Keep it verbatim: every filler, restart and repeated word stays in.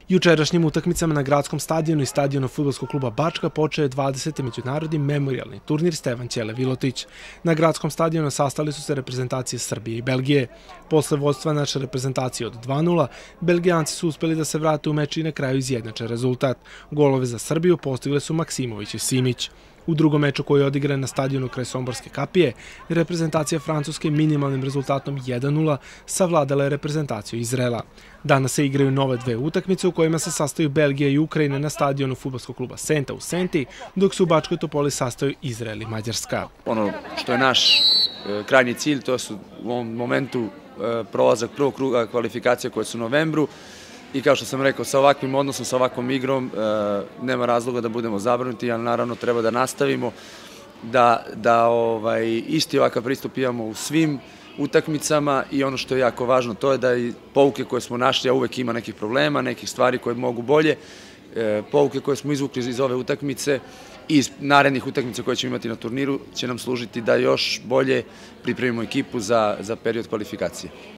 Jučerašnjim utakmicama na gradskom stadionu i stadionu fudbalskog kluba Bačka počeo je dvadeseti međunarodni memorijalni turnir Stevan Ćele Vilotić. Na gradskom stadionu sastali su se reprezentacije Srbije i Belgije. Posle vodstva naše reprezentacije od dva nula, Belgijanci su uspeli da se vrate u meč i na kraju izjednače rezultat. Golove za Srbiju postigle su Maksimović i Simić. U drugom meču koji je odigran na stadionu kraj Somborske kapije, reprezentacija Francuske minimalnim rezultatom jedan nula savladala je reprezentaciju Izraela. Danas se igraju nove dve utakmice u kojima se sastaju Belgija i Ukrajina na stadionu fudbalskog kluba Senta u Senti, dok se u Bačkoj Topoli sastaju Izrael i Mađarska. Ono što je naš krajnji cilj, to su u ovom momentu prolazak prvog kruga kvalifikacija koje su u novembru. I kao što sam rekao, sa ovakvim odnosom, sa ovakvom igrom, nema razloga da budemo zabrinuti, ali naravno treba da nastavimo, da, da ovaj, isti ovakav pristup imamo u svim utakmicama i ono što je jako važno, to je da i pouke koje smo našli, a uvek ima nekih problema, nekih stvari koje mogu bolje, pouke koje smo izvukli iz ove utakmice i iz narednih utakmica koje ćemo imati na turniru će nam služiti da još bolje pripremimo ekipu za, za period kvalifikacije.